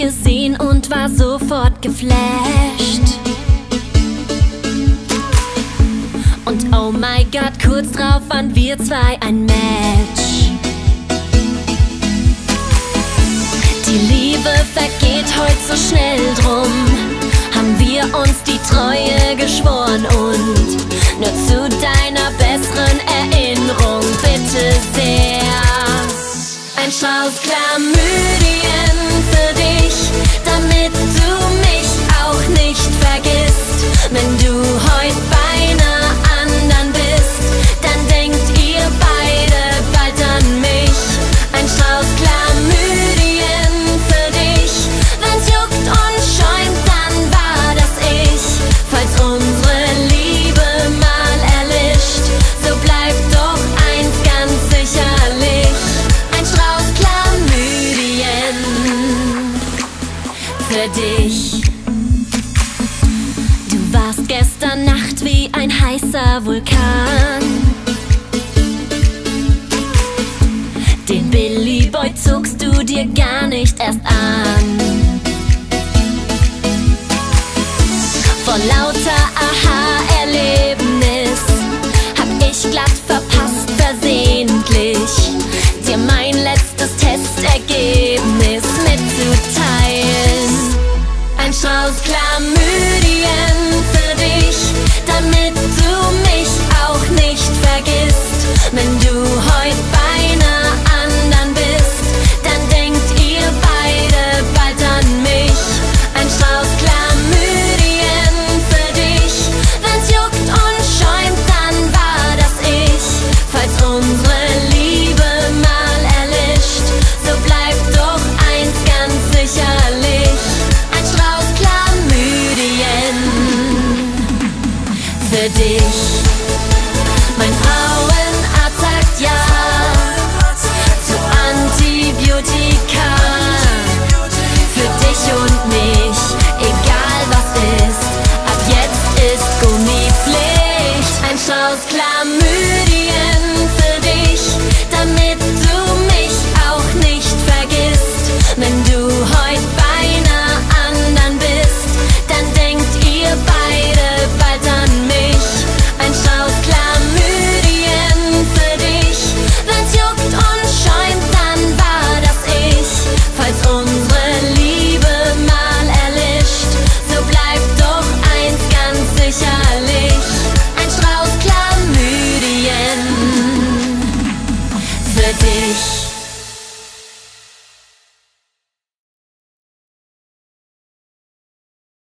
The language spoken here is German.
gesehen und war sofort geflasht. Und oh mein Gott, kurz drauf waren wir zwei ein Match. Die Liebe vergeht heute so schnell, drum haben wir uns die Treue geschworen und nur zu deiner besseren Erinnerung, bitte sehr, ein Strauß Chlamydien für dich, damit du mich auch nicht vergisst. Wenn du heut bei einer anderen bist, dann denkt ihr beide bald an mich. Ein Strauß Chlamydien für dich, wenn's juckt und schäumt, dann war das ich. Falls unsere Liebe mal erlischt, so bleibt doch eins ganz sicherlich: ein Strauß Chlamydien für dich. Du warst gestern Nacht wie ein heißer Vulkan. Den Billy Boy zogst du dir gar nicht erst an. Vor lauter Aha-Erlebnis hab ich glatt verpasst, versehentlich dir mein letztes Testergebnis mitzuteilen. Ein Strauß Chlamydien für dich, damit du mich auch nicht vergisst. Wenn du heut bei einer anderen bist, dann denkt ihr beide bald an mich. Ein Strauß Chlamydien für dich, wenn's juckt und schäumt, dann war das ich. Falls unsere Liebe mal erlischt, so bleibt doch eins ganz sicherlich: ein Strauß Chlamydien für dich. Mein Frauenarzt sagt ja zu Antibiotika für dich und mich, egal was ist, ab jetzt ist Gummipflicht. Ein Strauß Chlamydien für dich, damit du mich auch nicht vergisst. Wenn du heut bei einer anderen bist, dann denkt ihr beide bald an mich. Ein Strauß Chlamydien für dich, wenn's juckt und schäumt, dann war das ich. Falls unsere Liebe mal erlischt, so bleibt doch eins ganz sicherlich: ein Strauß Chlamydien für dich.